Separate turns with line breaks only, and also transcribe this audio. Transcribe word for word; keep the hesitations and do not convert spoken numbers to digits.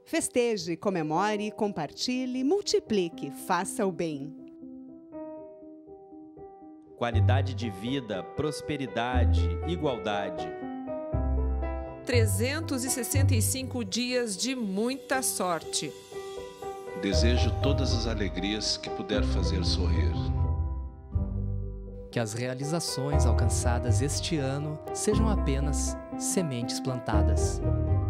Festeje, comemore, compartilhe, multiplique, faça o bem.
Qualidade de vida, prosperidade, igualdade.
trezentos e sessenta e cinco dias de muita sorte.
Desejo todas as alegrias que puder fazer sorrir.
Que as realizações alcançadas este ano sejam apenas sementes plantadas.